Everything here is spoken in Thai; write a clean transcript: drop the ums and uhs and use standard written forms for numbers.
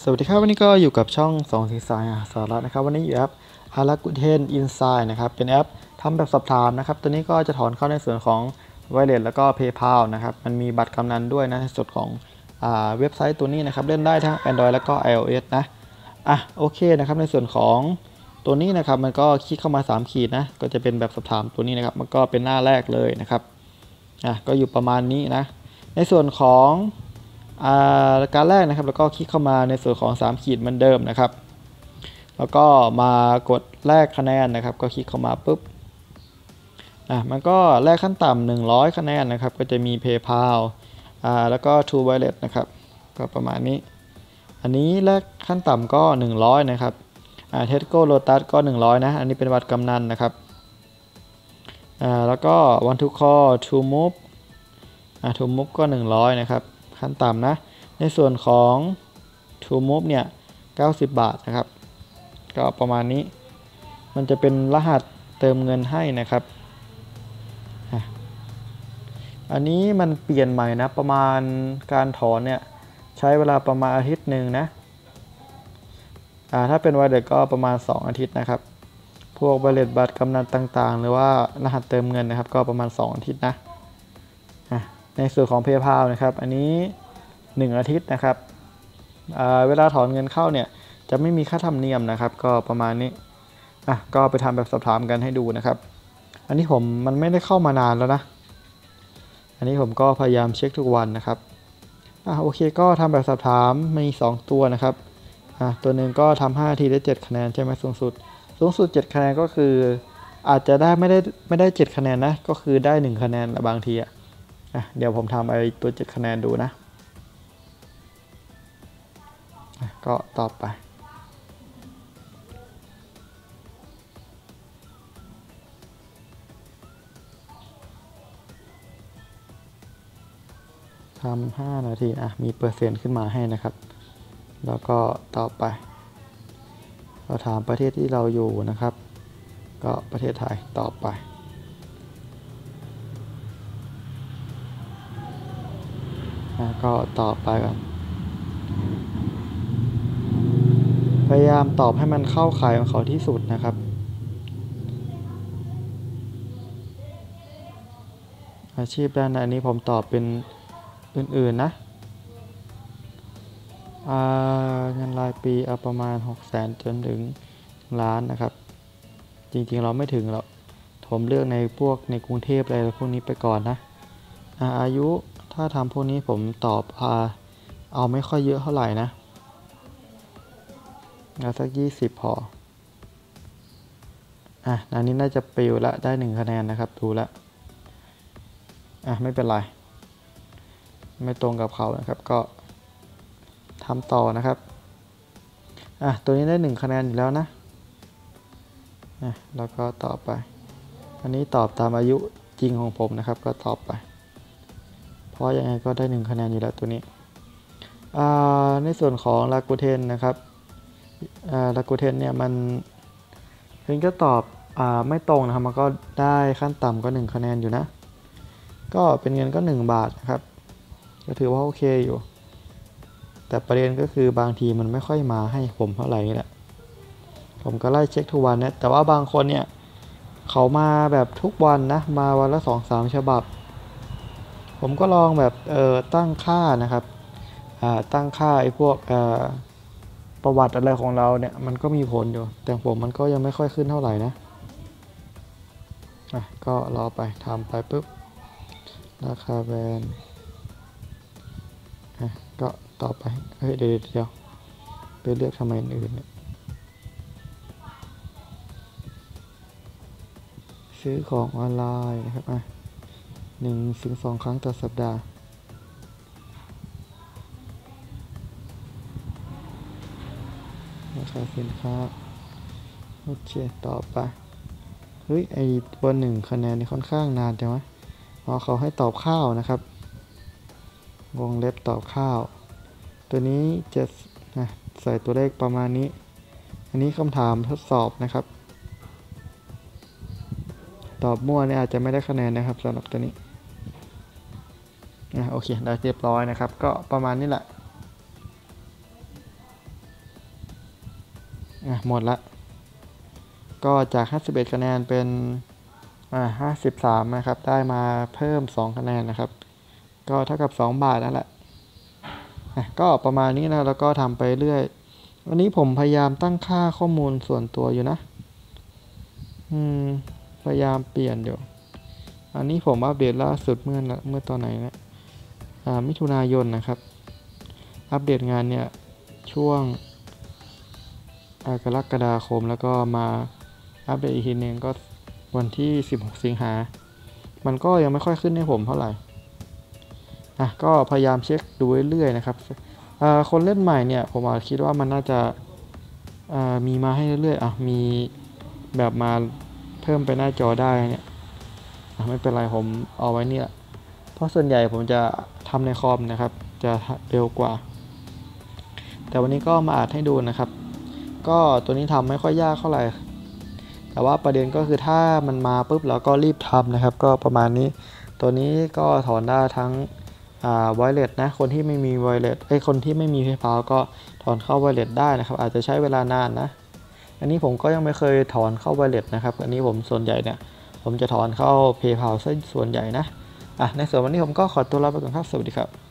สวัสดีครับวันนี้ก็อยู่กับช่อง2สีสายสาระนะครับวันนี้อยู่แอป Rakuten Insight นะครับเป็นแอปทำแบบสอบถามนะครับตัวนี้ก็จะถอนเข้าในส่วนของ Wallet แล้วก็ PayPal นะครับมันมีบัตรกำนันด้วยนะในส่วนของเว็บไซต์ตัวนี้นะครับเล่นได้ทั้ง Android แล้วก็ iOS นะโอเคนะครับในส่วนของตัวนี้นะครับมันก็คลิกเข้ามา3ขีดนะก็จะเป็นแบบสอบถามตัวนี้นะครับมันก็เป็นหน้าแรกเลยนะครับก็อยู่ประมาณนี้นะในส่วนของการแรกนะครับแล้วก็คลิกเข้ามาในส่วนของ3ขีดเหมือนเดิมนะครับแล้วก็มากดแลกคะแนนนะครับก็คลิกเข้ามาปุ๊บมันก็แลกขั้นต่ำ100คะแนนนะครับก็จะมี PayPal แล้วก็ True Wallet นะครับก็ประมาณนี้อันนี้แลกขั้นต่ำก็100นะครับTesco Lotus ก็100นะอันนี้เป็นบัตรกำนันนะครับแล้วก็ One to Call True Move True Move ก็100นะครับขั้นต่ำนะในส่วนของ True Move เนี่ย90 บาทนะครับก็ประมาณนี้มันจะเป็นรหัสเติมเงินให้นะครับอันนี้มันเปลี่ยนใหม่นะประมาณการถอนเนี่ยใช้เวลาประมาณอาทิตย์หนึ่งนะถ้าเป็น Wallet ก็ประมาณ2อาทิตย์นะครับพวก Wallet บัตรกำนันต่างๆหรือว่ารหัสเติมเงินนะครับก็ประมาณ2อาทิตย์นะในส่วนของ PayPal นะครับอันนี้1อาทิตย์นะครับเวลาถอนเงินเข้าเนี่ยจะไม่มีค่าธรรมเนียมนะครับก็ประมาณนี้ก็ไปทำแบบสอบถามกันให้ดูนะครับอันนี้มันไม่ได้เข้ามานานแล้วนะอันนี้ผมก็พยายามเช็คทุกวันนะครับโอเคก็ทำแบบสอบถามมี2ตัวนะครับตัวหนึ่งก็ทำ5ทีได้7คะแนนใช่ไหมสูงสุด7คะแนนก็คืออาจจะได้ไม่ได้7คะแนนนะก็คือได้1คะแนนบางทีเดี๋ยวผมทำไอ้ตัว7คะแนนดูนะก็ต่อไปทำ5นาทีมีเปอร์เซ็นต์ขึ้นมาให้นะครับแล้วก็ต่อไปเราถามประเทศที่เราอยู่นะครับก็ประเทศไทยต่อไปก็ต่อไปกันพยายามตอบให้มันเข้าข่ายของเขาที่สุดนะครับอาชีพด้านอันนี้ผมตอบเป็นอื่นๆนะเงินรายปีประมาณ600,000จนถึงล้านนะครับจริงๆเราไม่ถึงหรอกผมเลือกในพวกในกรุงเทพอะไรพวกนี้ไปก่อนนะอายุถ้าทำพวกนี้ผมตอบเอาไม่ค่อยเยอะเท่าไหร่นะสัก20พออันนี้น่าจะปิวละได้1คะแนนนะครับดูละไม่เป็นไรไม่ตรงกับเขานะครับก็ทำต่อนะครับตัวนี้ได้1คะแนนอยู่แล้วนะแล้วก็ต่อไปอันนี้ตอบตามอายุจริงของผมนะครับก็ตอบไปเพราะยังไงก็ได้1คะแนนอยู่แล้วตัวนี้ในส่วนของ Rakuten นะครับRakuten เนี่ยมันเพิ่งก็ตอบไม่ตรงนะครับมันก็ได้ขั้นต่ำก็1คะแนนอยู่นะก็เป็นเงินก็1บาทนะครับก็ถือว่าโอเคอยู่แต่ประเด็นก็คือบางทีมันไม่ค่อยมาให้ผมเท่าไหร่นี่แหละผมก็ไล่เช็คทุกวันนะแต่ว่าบางคนเนี่ยเขามาแบบทุกวันนะมาวันละ 2-3 ฉบับผมก็ลองแบบตั้งค่านะครับตั้งค่าไอ้พวกประวัติอะไรของเราเนี่ยมันก็มีผลอยู่แต่ผมมันก็ยังไม่ค่อยขึ้นเท่าไหร่นะก็รอไปทำไปปุ๊บราคาแบรนด์ก็ต่อไปเดี๋ยวไปเลือกทำไมอื่นเนี่ยซื้อของออนไลน์นะครับ1-2 ครั้งต่อสัปดาห์ราคาสินค้าโอเคต่อไปไอตัว1คะแนนนี่ค่อนข้างนานจังวะเขาให้ตอบข้าวนะครับวงเล็บตอบข้าวตัวนี้จะใส่ตัวเลขประมาณนี้อันนี้คำถามทดสอบนะครับตอบมั่วเนี่ยอาจจะไม่ได้คะแนนนะครับสำหรับตัวนี้โอเคได้เรียบร้อยนะครับก็ประมาณนี้แหละหมดละก็จาก51คะแนนเป็น53นะครับได้มาเพิ่ม2คะแนนนะครับก็เท่ากับ2บาทนั่นแหละก็ประมาณนี้นะแล้วก็ทำไปเรื่อยวันนี้ผมพยายามตั้งค่าข้อมูลส่วนตัวอยู่นะพยายามเปลี่ยนเดี๋ยวอันนี้ผมอัปเดตล่าสุดเมื่อตอนไหนนะมิถุนายนนะครับอัปเดตงานเนี่ยช่วงกรกฎาคมแล้วก็มาอัปเดตอีกทีนึงก็วันที่16สิงหามันก็ยังไม่ค่อยขึ้นให้ผมเท่าไหร่ก็พยายามเช็คดูเรื่อยๆนะครับคนเล่นใหม่เนี่ยผมคิดว่ามันน่าจะมีมาให้เรื่อยๆมีแบบมาเพิ่มไปหน้าจอได้เนี่ยไม่เป็นไรผมเอาไว้นี่แหละเพราะส่วนใหญ่ผมจะทำในคอมนะครับจะเร็วกว่าแต่วันนี้ก็มาอัดให้ดูนะครับก็ตัวนี้ทำไม่ค่อยยากเท่าไหร่แต่ว่าประเด็นก็คือถ้ามันมาปุ๊บเราก็รีบทำนะครับก็ประมาณนี้ตัวนี้ก็ถอนได้ทั้งwallet นะคนที่ไม่มี wallet คนที่ไม่มี PayPal ก็ถอนเข้า wallet ได้นะครับอาจจะใช้เวลานานนะอันนี้ผมก็ยังไม่เคยถอนเข้า wallet นะครับอันนี้ผมส่วนใหญ่เนี่ยผมจะถอนเข้า PayPal ซะส่วนใหญ่นะในส่วนวันนี้ผมก็ขอตัวลาไปก่อนครับสวัสดีครับ